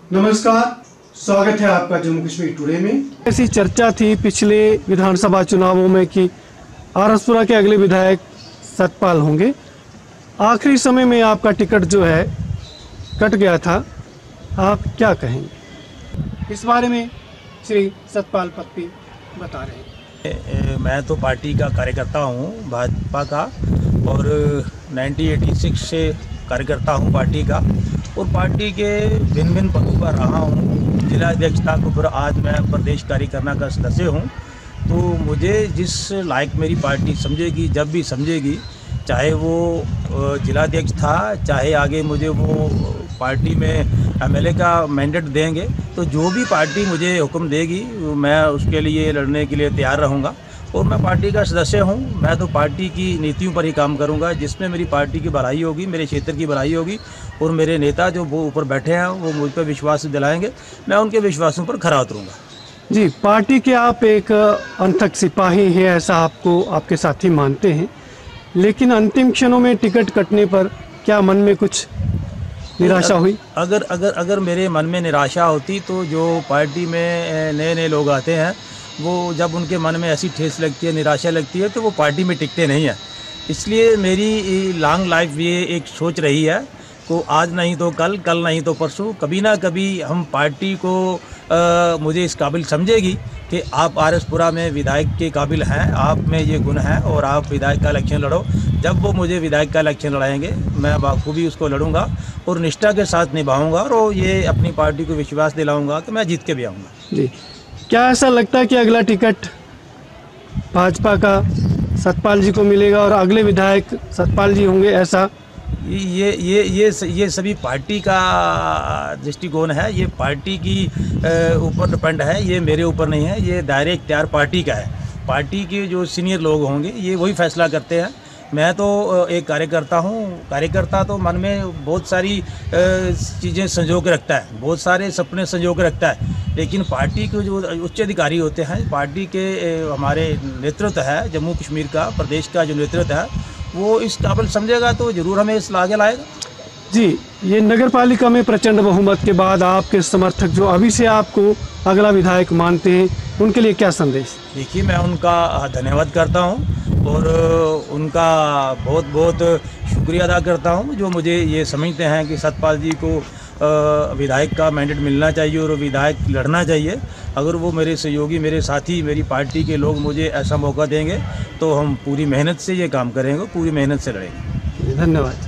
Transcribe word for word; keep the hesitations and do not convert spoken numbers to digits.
नमस्कार, स्वागत है आपका जम्मू कश्मीर टुडे में। ऐसी चर्चा थी पिछले विधानसभा चुनावों में कि आरसपुरा के अगले विधायक सतपाल होंगे। आखिरी समय में आपका टिकट जो है कट गया था, आप क्या कहेंगे इस बारे में? श्री सतपाल पत्ती बता रहे हैं। मैं तो पार्टी का कार्यकर्ता हूँ, भाजपा का, और उन्नीस सौ छियासी से कार्यकर्ता हूँ पार्टी का, और पार्टी के भिन्न भिन्न पदों पर रहा हूँ। जिला अध्यक्षता के ऊपर आज मैं प्रदेश कार्यकारिणी का सदस्य हूँ। तो मुझे जिस लायक मेरी पार्टी समझेगी, जब भी समझेगी, चाहे वो जिलाध्यक्ष था, चाहे आगे मुझे वो पार्टी में एमएलए का मैंडेट देंगे, तो जो भी पार्टी मुझे हुक्म देगी मैं उसके लिए लड़ने के लिए तैयार रहूँगा। और मैं पार्टी का सदस्य हूँ, मैं तो पार्टी की नीतियों पर ही काम करूँगा, जिसमें मेरी पार्टी की भलाई होगी, मेरे क्षेत्र की भलाई होगी, और मेरे नेता जो वो ऊपर बैठे हैं वो मुझ पर विश्वास दिलाएंगे, मैं उनके विश्वासों पर खरा उतरूँगा। जी, पार्टी के आप एक अनथक सिपाही हैं, ऐसा आपको आपके साथी मानते हैं, लेकिन अंतिम क्षणों में टिकट कटने पर क्या मन में कुछ निराशा हुई? अगर अगर अगर मेरे मन में निराशा होती तो जो पार्टी में नए नए लोग आते हैं वो जब उनके मन में ऐसी ठेस लगती है, निराशा लगती है, तो वो पार्टी में टिकते नहीं हैं। इसलिए मेरी लॉन्ग लाइफ ये एक सोच रही है को आज नहीं तो कल, कल नहीं तो परसों, कभी ना कभी हम पार्टी को आ, मुझे इस काबिल समझेगी कि आप आरसपुरा में विधायक के काबिल हैं, आप में ये गुण है और आप विधायक का इलेक्शन लड़ो। जब वो मुझे विधायक का इलेक्शन लड़ाएंगे मैं बाखूबी उसको लड़ूंगा और निष्ठा के साथ निभाऊंगा, और ये अपनी पार्टी को विश्वास दिलाऊंगा कि मैं जीत के भी आऊँगा। जी, क्या ऐसा लगता है कि अगला टिकट भाजपा का सतपाल जी को मिलेगा और अगले विधायक सतपाल जी होंगे, ऐसा? ये ये ये ये सभी पार्टी का दृष्टिकोण है, ये पार्टी की ऊपर डिपेंड है, ये मेरे ऊपर नहीं है, ये दायरे इख्तियार पार्टी का है। पार्टी के जो सीनियर लोग होंगे ये वही फैसला करते हैं। मैं तो एक कार्यकर्ता हूँ, कार्यकर्ता तो मन में बहुत सारी चीज़ें संजो के रखता है, बहुत सारे सपने संजो के रखता है, लेकिन पार्टी के जो उच्च अधिकारी होते हैं, पार्टी के हमारे नेतृत्व है जम्मू कश्मीर का, प्रदेश का जो नेतृत्व है, वो इस काबिल समझेगा तो ज़रूर हमें इस आगे लाएगा। जी, ये नगर पालिका में प्रचंड बहुमत के बाद आपके समर्थक जो अभी से आपको अगला विधायक मानते हैं, उनके लिए क्या संदेश? देखिए, मैं उनका धन्यवाद करता हूं और उनका बहुत बहुत शुक्रिया अदा करता हूं जो मुझे ये समझते हैं कि सतपाल जी को विधायक का मैंडेट मिलना चाहिए और विधायक लड़ना चाहिए। अगर वो मेरे सहयोगी, मेरे साथी, मेरी पार्टी के लोग मुझे ऐसा मौका देंगे तो हम पूरी मेहनत से ये काम करेंगे, पूरी मेहनत से लड़ेंगे। धन्यवाद।